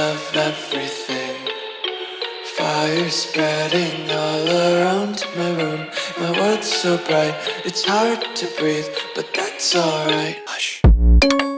of everything. Fire spreading all around my room. My world's so bright, it's hard to breathe, but that's alright. Hush.